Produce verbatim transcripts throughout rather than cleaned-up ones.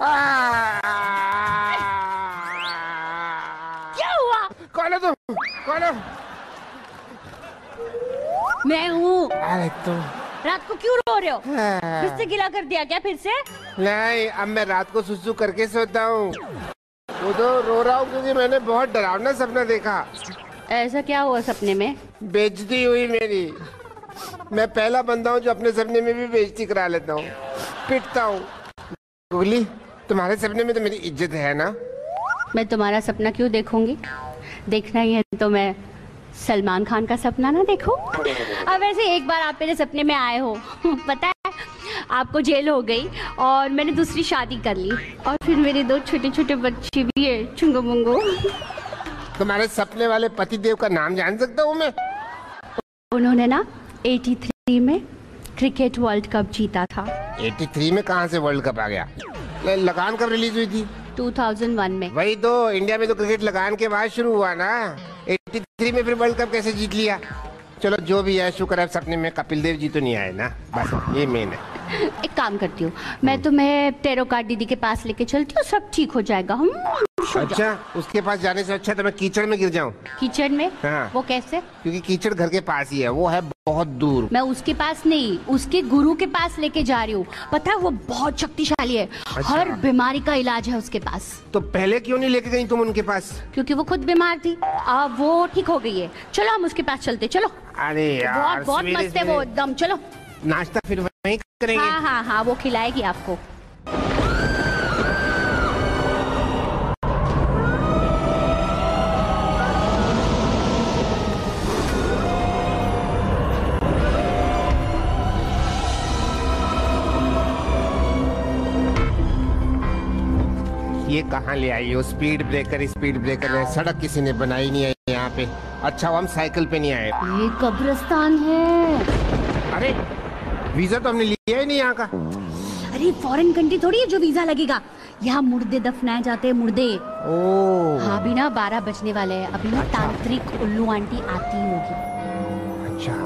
क्या हुआ? कौन है तुम? कौन है? मैं हूँ। अरे तुम रात को क्यों रो रहे हो? फिर से गिला कर दिया क्या फिर से? नहीं, अब मैं रात को सुसु करके सोता हूँ। वो तो रो रहा हूँ क्योंकि मैंने बहुत डरावना सपना देखा। ऐसा क्या हुआ सपने में? बेइज्जती हुई मेरी। मैं पहला बंदा हूँ जो अपने सपने में भी बेइज्जती करा लेता हूँ, पिटता हूँ। गुगली, तुम्हारे सपने में तो मेरी इज्जत है ना? मैं तुम्हारा सपना क्यों देखूंगी? देखना ही है तो मैं सलमान खान का सपना ना देखो। अब वैसे एक बार आप मेरे सपने में आए हो पता है, आपको जेल हो गई और मैंने दूसरी शादी कर ली और फिर मेरे दो छोटे छोटे बच्चे भी है, चुंगो मुंगो। तुम्हारे सपने वाले पतिदेव का नाम जान सकता हूँ मैं? उन्होंने ना तिरासी में क्रिकेट वर्ल्ड कप जीता था। तिरासी में कहाँ से वर्ल्ड कप आ गया? लगान कब रिलीज हुई थी? दो हज़ार एक में। वही तो, इंडिया में तो क्रिकेट लगान के बाद शुरू हुआ ना। तिरासी में फिर वर्ल्ड कप कैसे जीत लिया? चलो जो भी है, शुक्र है सपने में कपिल देव जी तो नहीं आए ना, बस ये मेन है। एक काम करती हूँ, मैं तुम्हें टेरो कार्ड दीदी के पास लेके चलती हूँ, सब ठीक हो जाएगा। हम अच्छा, उसके पास जाने से अच्छा तो मैं कीचड़ में गिर जाऊँ। कीचड़ में? हाँ। वो कैसे? क्योंकि कीचड़ घर के पास ही है, वो है बहुत दूर। मैं उसके पास नहीं, उसके गुरु के पास लेके जा रही हूँ। पता है वो बहुत शक्तिशाली है। अच्छा। हर बीमारी का इलाज है उसके पास। तो पहले क्यों नहीं लेके गई तुम उनके पास? क्योंकि वो खुद बीमार थी, अब वो ठीक हो गई है। चलो हम उसके पास चलते। चलो। अरे यार, बहुत बहुत मस्त है वो एकदम। चलो नाश्ता फिर वहीं करेंगे। हाँ हाँ हाँ, वो खिलाएगी आपको। ये कहाँ ले आई हो? स्पीड ब्रेकर स्पीड ब्रेकर है, सड़क किसी ने बनाई नहीं है यहाँ पे। अच्छा हम साइकिल पे नहीं आए। ये कब्रिस्तान है। अरे वीजा तो हमने लिया ही नहीं यहाँ का। अरे फॉरेन कंट्री थोड़ी है जो वीजा लगेगा। यहाँ मुर्दे दफनाए जाते हैं, मुर्दे। ओह हाँ, अभी ना बारह बजने वाले हैं। अभी ना तांत्रिक उल्लू आंटी आती होगी। अच्छा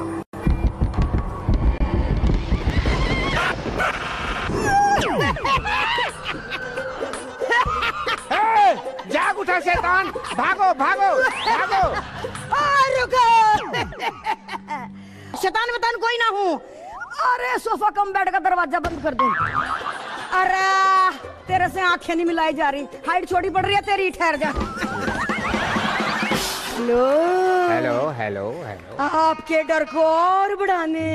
जाग उठा शैतान, भागो भागो भागो। रुको शैतान वतान कोई ना हूँ। अरे सोफा कम बेड का दरवाजा बंद कर दो। अरे तेरे से आंखें नहीं मिलाई जा रही, हाइट छोटी पड़ रही है तेरी, ठहर जा। Hello hello hello hello. आपके डर को और बढ़ाने,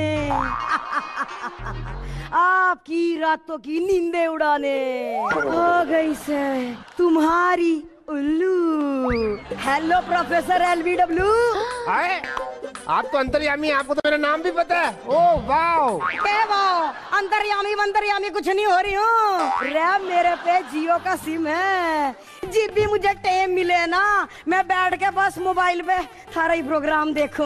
आपकी रातों की नींदें उड़ाने हो गई से तुम्हारी उल्लू। Hello professor LBW. आए, आप तो अंतर्यामी, आपको तो मेरा नाम भी पता है। Oh wow. क्या वाओ? अंतर्यामी अंतर्यामी कुछ नहीं हो रही हूँ। रे मेरे पे जियो का सिम है, जब भी मुझे टाइम मिले ना मैं बैठ के बस मोबाइल पे सारा ही प्रोग्राम देखूं।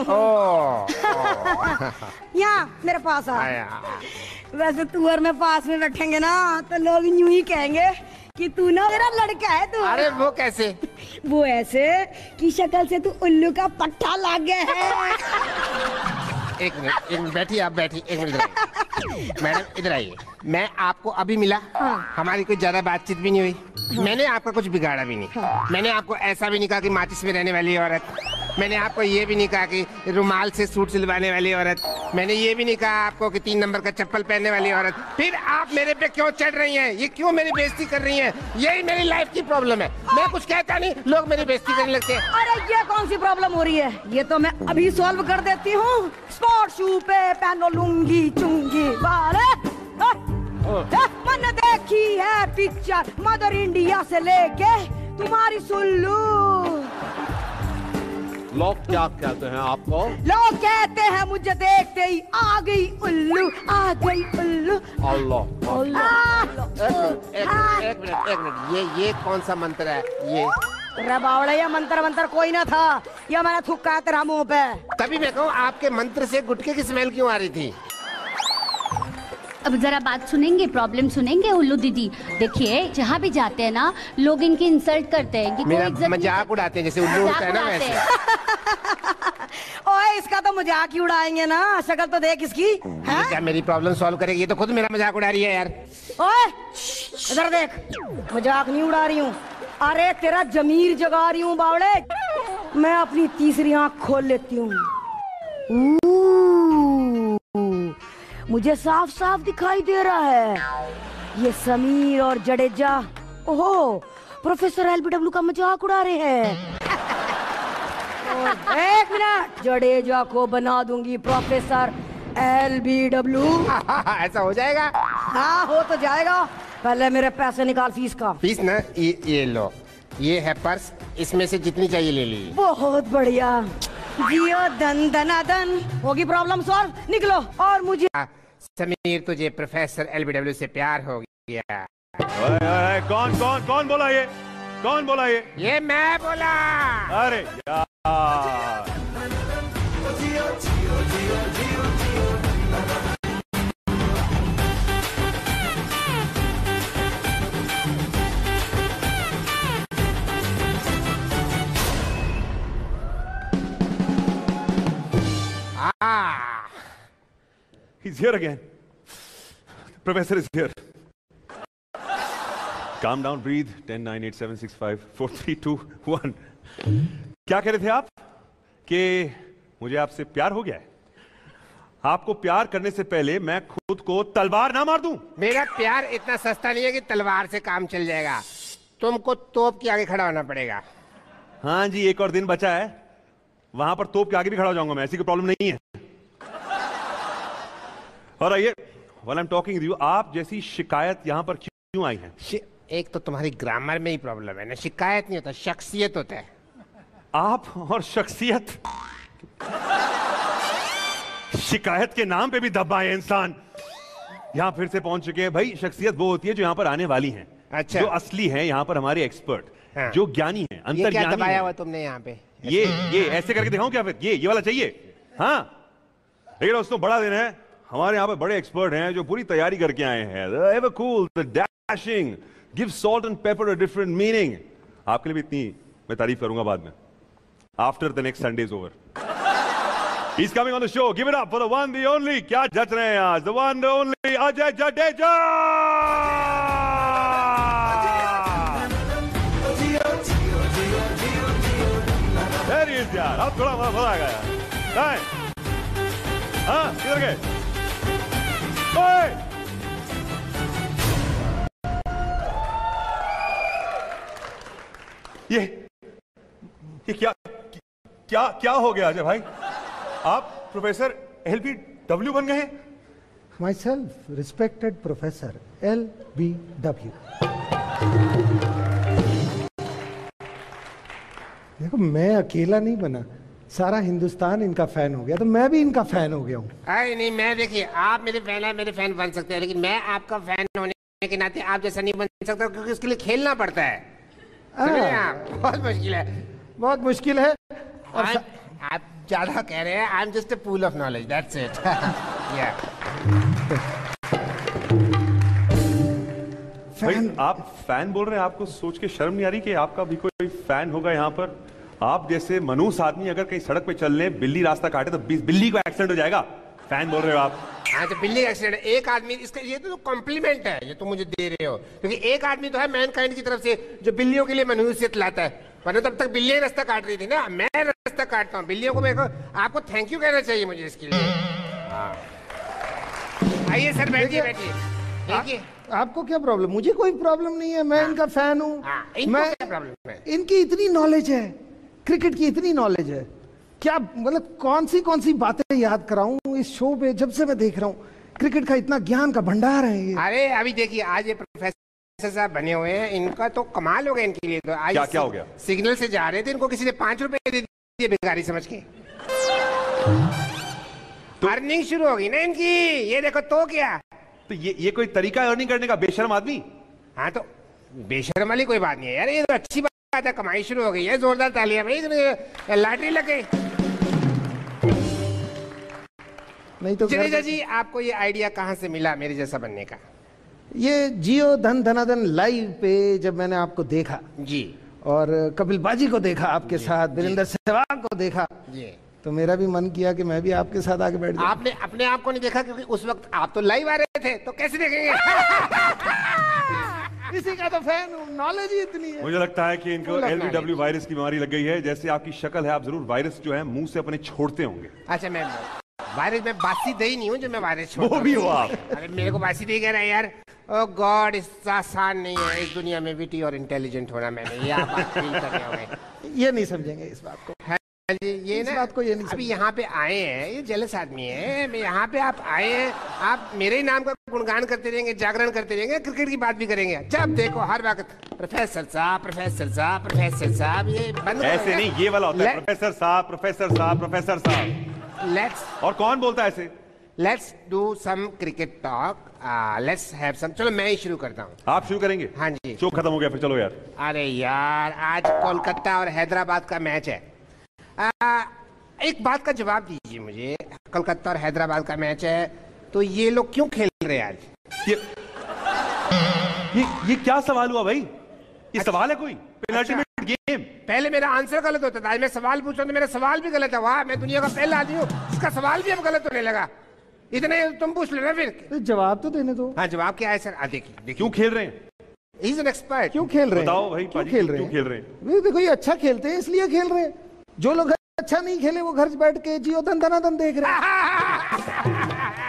यहाँ मेरे पास आ। वैसे तू और मैं पास में बैठेंगे ना तो लोग यूं ही कहेंगे कि तू ना मेरा लड़का है तू। अरे वो कैसे? वो ऐसे कि शक्ल से तू उल्लू का पट्टा लग गया है। एक मिनट, एक मिनट बैठिए, आप बैठिए एक मिनट। मैडम इधर आइए, मैं आपको अभी मिला। हाँ। हमारी कोई ज्यादा बातचीत भी नहीं हुई। हाँ। मैंने आपका कुछ बिगाड़ा भी नहीं। हाँ। मैंने आपको ऐसा भी नहीं कहा कि माचिस में रहने वाली औरत। मैंने आपको ये भी नहीं कहा कि रुमाल से सूट सिलवाने वाली औरत। मैंने ये भी नहीं कहा आपको कि तीन नंबर का चप्पल पहनने वाली औरत। फिर आप मेरे पे क्यों चढ़ रही हैं? ये क्यों मेरी बेइज्जती कर रही हैं? यही मेरी लाइफ की प्रॉब्लम है। मैं कुछ कहता नहीं, लोग मेरी बेइज्जती करने लगते हैं। अरे ये कौन सी प्रॉब्लम हो रही है? ये तो मैं अभी सॉल्व कर देती हूँ। स्पोर्ट शू पे पहनो लुंगी चुंगी वाले। मन देखी है पिक्चर मदर इंडिया से लेके तुम्हारी सुल्लू। लोग क्या कहते हैं आपको? लोग कहते हैं मुझे देखते ही आ गई उल्लू, आ गई उल्लू। अल्लाह अल्लाह। एक मिनट एक मिनट, ये ये कौन सा मंत्र है? ये रबावड़ा या मंत्र मंत्र कोई ना था, या मैंने थुक्का तेरा मुंह पे। तभी मैं कहूँ आपके मंत्र से गुटके की स्मेल क्यों आ रही थी? अब जरा बात सुनेंगे, प्रॉब्लम सुनेंगे उल्लू दीदी। देखिए जहाँ भी जाते हैं ना लोग इनकी इंसल्ट करते हैं कि मेरा मजाक उड़ाते हैं, जैसे उल्लू उड़ता है ना वैसे। ओए इसका तो मजाक ही उड़ाएंगे ना, शक्ल तो देख इसकी। ये क्या मेरी प्रॉब्लम सॉल्व करेगी? ये तो खुद मेरा मजाक उड़ा रही है यार। ओए इधर देख, मजाक नहीं उड़ा रही हूँ, अरे तेरा जमीर जगा रही हूँ बावड़े। मैं अपनी तीसरी आंख खोल लेती हूँ, मुझे साफ साफ दिखाई दे रहा है ये समीर और जडेजा ओहो प्रोफेसर एलबीडब्ल्यू का मजाक उड़ा रहे हैं। एक मिनट, जडेजा को बना दूंगी प्रोफेसर एलबीडब्ल्यू। ऐसा हो जाएगा? हाँ हो तो जाएगा, पहले मेरे पैसे निकाल फीस का। फीस ना, ये, ये लो, ये है पर्स, इसमें से जितनी चाहिए ले लीजिए। बहुत बढ़िया, जियो दन दना दन, होगी प्रॉब्लम सॉल्व, निकलो। और मुझे समीर तुझे प्रोफेसर एलबीडब्ल्यू से प्यार हो गया। ओए, ओए, कौन कौन कौन बोला ये? कौन बोला ये? ये मैं बोला। अरे यार, Ah. he's here again. Professor is here. Calm down, breathe. ten, nine, eight, seven, six, five, four, three, two, one. क्या कह रहे थे आप? कि मुझे आपसे प्यार हो गया है? आपको प्यार करने से पहले मैं खुद को तलवार ना मार दूं? मेरा प्यार इतना सस्ता नहीं है कि तलवार से काम चल जाएगा, तुमको तोप के आगे खड़ा होना पड़ेगा। हाँ जी, एक और दिन बचा है, वहां पर तोप के आगे भी खड़ा हो जाऊंगा मैं, ऐसी कोई प्रॉब्लम नहीं है। और आइए, while I am talking to you, आप जैसी शिकायत यहां पर क्यों आई है? एक तो तुम्हारी ग्रामर में ही प्रॉब्लम है ना, शिकायत नहीं होता, शख्सियत होता है। आप और शख्सियत, शिकायत के नाम पे भी दबा है इंसान। यहां फिर से पहुंच चुके हैं भाई। शख्सियत वो होती है जो यहां पर आने वाली हैं, अच्छा। जो असली हैं यहां पर हमारे एक्सपर्ट, हाँ। जो ज्ञानी हैं, अंतर्ज्ञानी। ये क्या दबाया हुआ तुमने यहाँ पे? ये ये ऐसे करके दिखाऊं क्या फिर? ये ये वाला चाहिए? हाँ, लेकिन दोस्तों बड़ा दिन है, हमारे यहाँ पे बड़े एक्सपर्ट हैं जो पूरी तैयारी करके आए हैं। The ever cool, the dashing, give salt and pepper a different meaning. आपके लिए भी इतनी मैं तारीफ करूंगा बाद में, after the next Sunday is over. He's coming on the show. Give it up for the one, the only. क्या जच रहे हैं आज? The one, the only Ajay Jadeja. There he is यार, अब थोड़ा मजा आएगा यार। हाँ, किधर गए? ओए! ये ये क्या क्या क्या हो गया अजय भाई? आप प्रोफेसर एलबीडब्ल्यू बन गए? Myself, respected Professor L B W. देखो, मैं अकेला नहीं बना, सारा हिंदुस्तान इनका फैन हो गया, तो मैं भी इनका फैन हो गया हूँ। अरे नहीं, मैं देखिए, आप मेरे फैन है, मेरे फैन बन सकते हैं, लेकिन मैं आपका फैन होने के नाते आप जैसा नहीं बन सकता, क्योंकि उसके लिए खेलना पड़ता है। आप, बहुत मुश्किल है, बहुत मुश्किल है। और आप, आप ज्यादा कह रहे हैं। I am just a pool of knowledge, that's it. भाई आप फैन बोल रहे हैं, आपको सोच के शर्म नहीं आ रही कि आपका भी कोई फैन होगा यहाँ पर? आप जैसे मनुष्य आदमी अगर कहीं सड़क पे चल रहे, बिल्ली रास्ता काटे तो बिल्ली को एक्सीडेंट हो जाएगा, फैन बोल रहे हो आप? हाँ, तो बिल्ली एक्सीडेंट, एक आदमी, इसका ये तो कॉम्प्लीमेंट है, ये तो मुझे दे रहे हो, क्योंकि एक आदमी तो है मैनकाइंड की तरफ से जो बिल्लियों के लिए मनुष्यत लाता है, वरना तब तक बिल्लियां रास्ता काट रही थी ना, मैं रास्ता काटता हूँ बिल्लियों को। मेरे को आपको थैंक यू कहना चाहिए मुझे इसके लिए। आइए सर, बैठिए बैठिए। देखिए, आपको क्या प्रॉब्लम? मुझे कोई प्रॉब्लम नहीं है, मैं इनका फैन हूँ। मैं क्या प्रॉब्लम है? इनकी इतनी नॉलेज है, क्रिकेट की इतनी नॉलेज है, क्या मतलब कौन सी कौन सी बातें याद कराऊं इस शो पे? जब से मैं देख रहा हूँ क्रिकेट का इतना ज्ञान का भंडार है ये। अरे अभी देखिए, आज ये प्रोफेसर साहब बने हुए हैं, इनका तो कमाल हो गया इनके लिए। तो आज क्या क्या हो गया? सिग्नल से जा रहे थे, इनको किसी ने पांच रुपए दे दिए भिखारी समझ के, तो अर्निंग शुरू हो गई ना इनकी। ये देखो तो क्या, तो ये ये कोई तरीका है अर्निंग करने का, बेशर्म आदमी? हाँ, तो बेशर्म वाली कोई बात नहीं है यार, ये तो अच्छी बात है, कमाई शुरू हो गई है। जोरदार तालियां भाई, लॉटरी लग गई। नहीं तो जडेजा जी, आपको ये आइडिया कहाँ से मिला मेरे जैसा बनने का? ये जियो धन धनाधन लाइव पे जब मैंने आपको देखा जी, और कपिल बाजी को देखा आपके साथ, वीरेंद्र सहवाग को देखा, जी, तो मेरा भी मन किया कि मैं भी आपके साथ आके बैठ जाऊं। आपने अपने आप को नहीं देखा क्योंकि उस वक्त आप तो लाइव आ रहे थे, तो कैसे देखेंगे? इसी का तो फैन हूं, नॉलेज ही इतनी है। मुझे लगता है कि इनको एल बी डब्ल्यू वायरस की बीमारी लग गई है। जैसे आपकी शक्ल है, आप जरूर वायरस जो है मुंह से अपने छोड़ते होंगे। अच्छा, मैं वायरस में बासी दही नहीं हूँ जो मैं वायरस वो भी हो आप। अरे मेरे को बासी दही कह रहा है यार। ओह गॉड, इतना आसान नहीं है इस दुनिया में विटी और इंटेलिजेंट होना। मैंने ये आप बात फील कर रहे होंगे। ये नहीं समझेंगे इस बात को। जी, ये इस ना बात को ये नहीं अभी यहाँ पे आए हैं, ये जेलस आदमी है। मैं यहाँ पे आप आए हैं, आप मेरे ही नाम का गुणगान करते रहेंगे, जागरण करते रहेंगे, क्रिकेट की बात भी करेंगे। जब देखो हर वक्त प्रोफेसर साहब, प्रोफेसर साहब, प्रोफेसर साहब, ये बंद ऐसे नहीं, ये वाला होता है प्रोफेसर साहब, प्रोफेसर साहब, प्रोफेसर साहब। लेट्स और कौन बोलता है ऐसे? Let's do some cricket talk, let's have some. चलो मैं ही शुरू करता हूँ। आप शुरू करेंगे? हाँ जी। शो खत्म हो गया फिर, चलो यार। अरे यार, आज कोलकाता और हैदराबाद का मैच है। आ, एक बात का जवाब दीजिए मुझे, कोलकाता और हैदराबाद का मैच है तो ये लोग क्यों खेल रहे हैं आज? ये ये, ये क्या सवाल हुआ भाई? ये अच्छा, सवाल है कोई? Penalty game. पहले मेरा आंसर गलत होता था, आज मैं सवाल पूछ रहा हूं तो मेरा सवाल भी गलत है। वाह, मैं दुनिया का पहला आदमी हूँ इसका सवाल भी अब गलत होने लगा। इतने तुम पूछ लेना फिर। तो जवाब तो देने दो। हाँ, जवाब क्या है सर? आ देखिए देखिए, क्यों खेल रहे हैं? He is an expert. क्यों खेल रहे हैं? बताओ भाई, क्यों पाजी, खेल रहे क्यों हैं? खेल रहे हैं? वे देखो, ये अच्छा खेलते हैं इसलिए खेल रहे हैं। जो लोग अच्छा नहीं खेले वो घर बैठ के जियो धन धनाधन देख रहे हैं।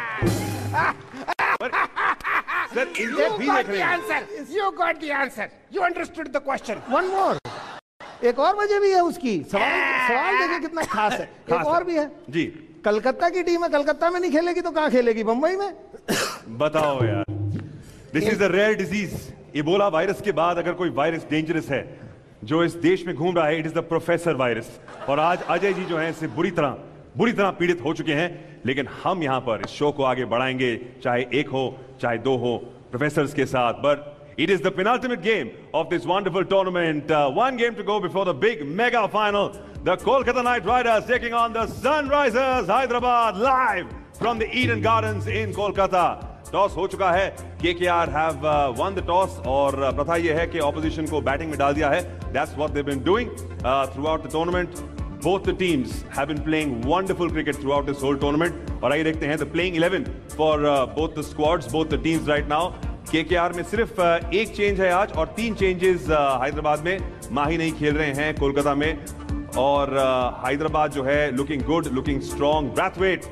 सर, इनके भी देख रहे हैं। Answer, you got the answer, you understood the question. One more, एक और वजह भी है उसकी। सवाल सवाल देखिए कितना खास है। खास एक और है। भी है जी। कलकत्ता की टीम है, कलकत्ता में नहीं खेलेगी तो कहाँ खेलेगी? बंबई में। बताओ यार, this is a rare disease. Ebola virus के बाद अगर कोई वायरस डेंजरस है जो इस देश में घूम रहा है, it is the professor virus. और आज अजय जी जो है इससे बुरी तरह बुरी तरह पीड़ित हो चुके हैं। लेकिन हम यहां पर इस शो को आगे बढ़ाएंगे, चाहे एक हो चाहे दो हो, प्रोफेसर्स के साथ। But it is the penultimate game of this wonderful tournament. Uh, one game to go before the big mega final. The Kolkata Knight Riders taking on the Sunrisers Hyderabad live from the Eden Gardens in Kolkata. Toss हो चुका है, KKR have uh, won the toss और uh, प्रथा यह है कि opposition को batting में डाल दिया है. That's what they've been doing uh, throughout the tournament. Both the teams have been playing wonderful cricket throughout this whole tournament. और आइए देखते हैं the playing eleven for uh, both the squads, both the teams right now. KKR में सिर्फ uh, एक change है आज और तीन चेंजेस uh, हैदराबाद में. माही नहीं खेल रहे हैं कोलकाता में और uh, हैदराबाद जो है looking good, looking strong. Brathwaite,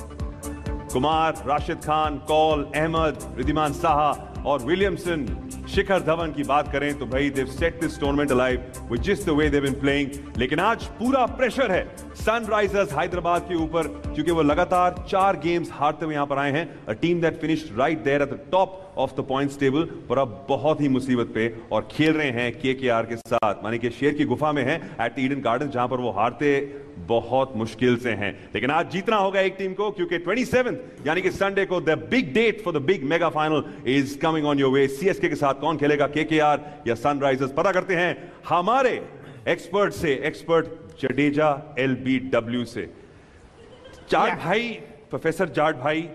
Kumar, Rashid Khan, Kaul, Ahmed, Wriddhiman Saha और विलियमसन, शिखर धवन की बात करें तो भाई they've set this tournament alive with just the way they've been playing. लेकिन आज पूरा प्रेशर है सनराइजर्स हैदराबाद के ऊपर क्योंकि वो लगातार चार गेम्स हारते हुए यहां पर आए हैं. A team that finished right there at the top of the points table, पर अब बहुत ही मुसीबत पे और खेल रहे हैं केकेआर के साथ, माने कि शेर की गुफा में है एट ईडन गार्डन जहां पर वो हारते बहुत मुश्किल से हैं. लेकिन आज जीतना होगा एक टीम को क्योंकि ट्वेंटी-सेवंथ यानी कि संडे को the big date for the big mega final is coming on your way. CSK के साथ कौन खेलेगा, केकेआर या सनराइजर्स? पता करते हैं हमारे एक्सपर्ट से, एक्सपर्ट जडेजा एलबीडब्ल्यू से. जाट भाई, प्रोफेसर जाट भाई,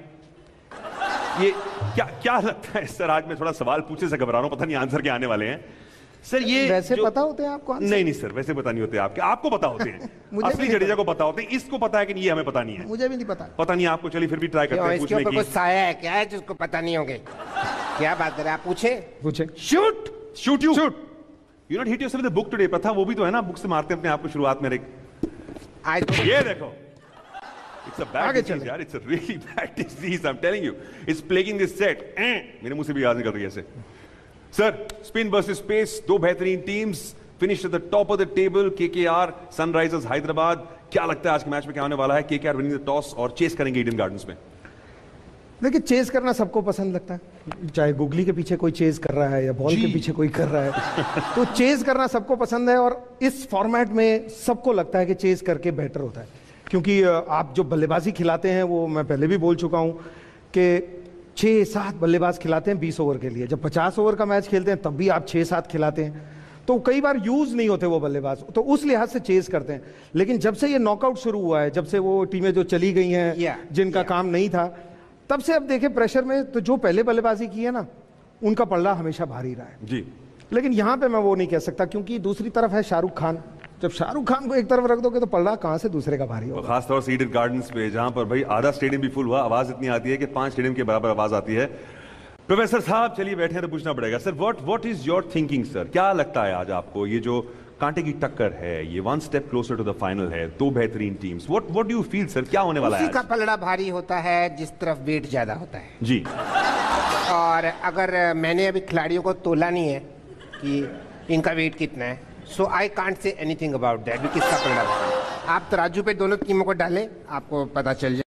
ये क्या क्या लगता है सर? आज मैं थोड़ा सवाल पूछने से घबरा रहा हूं, पता नहीं आंसर क्या आने वाले हैं सर. ये वैसे जो... पता होते हैं आपको आंसर? नहीं नहीं सर, वैसे पता नहीं होते आपके, आपको पता होते हैं. असली भी जडेजा को पता होते हैं, इसको पता है कि नहीं ये हमें पता नहीं है. मुझे भी नहीं पता. पता नहीं आपको, चलिए फिर भी ट्राई करते हैं इसके पूछने ऊपर की. कुछ साया है क्या है जिसको पता नहीं होंगे? क्या बात कर रहे हैं आप? पूछे पूछे. Shoot shoot you shoot you not hit yourself with the book today. प्रथा वो भी तो है ना, बुक से मारते हैं अपने आप को शुरुआत में. आज ये देखो, it's a bad आगे disease चलें. यार, it's a really bad disease, I'm telling you. It's plaguing this set. मेरे मुंह से भी आवाज निकल रही है ऐसे. सर, स्पिन वर्सेस स्पेस, दो बेहतरीन teams finished at the top of the table. KKR, Sunrisers Hyderabad. क्या लगता है आज के मैच में क्या होने वाला है? केकेआर विनिंग द टॉस और चेस करेंगे ईडन गार्डन्स में. देखिए, चेस करना सबको पसंद लगता है, चाहे गुगली के पीछे कोई चेस कर रहा है या बॉल के पीछे कोई कर रहा है. तो चेस करना सबको पसंद है और इस फॉर्मेट में सबको लगता है कि चेस करके बेटर होता है क्योंकि आप जो बल्लेबाजी खिलाते हैं वो मैं पहले भी बोल चुका हूं कि छः सात बल्लेबाज खिलाते हैं बीस ओवर के लिए. जब पचास ओवर का मैच खेलते हैं तब भी आप छः सात खिलाते हैं, तो कई बार यूज नहीं होते वो बल्लेबाज, तो उस लिहाज से चेस करते हैं. लेकिन जब से ये नॉकआउट शुरू हुआ है, जब से वो टीमें जो चली गई हैं yeah, जिनका yeah. काम नहीं था, तब से अब देखें प्रेशर में तो जो पहले बल्लेबाजी की है ना, उनका पल्ला हमेशा भारी रहा है जी. लेकिन यहां पे मैं वो नहीं कह सकता क्योंकि दूसरी तरफ है शाहरुख खान जब शाहरुख खान को एक तरफ रख दोगे तो पलड़ा कहाँ से दूसरे का भारी होगा। खासतौर से ईडन गार्डन्स पे जहां पर भाई आधा स्टेडियम भी फुल हुआ, आवाज इतनी आती है कि पांच स्टेडियम के बराबर आवाज आती है। प्रोफेसर साहब चलिए बैठे हैं तो पूछना पड़ेगा sir, what what is your thinking sir, क्या लगता है आज आपको ये जो कांटे की टक्कर है, ये one step closer to the final है, दो बेहतरीन teams, what what do you feel sir, क्या होने वाला है? उसी का पलड़ा भारी होता है जिस तरफ वेट ज्यादा होता है जी। और अगर मैंने अभी खिलाड़ियों को तोला नहीं है कि इनका वेट कितना है, so I can't say anything about that, किसका पलड़ा भारी। आप तराजू पे दोनों टीमों को डालें, आपको पता चल जाए।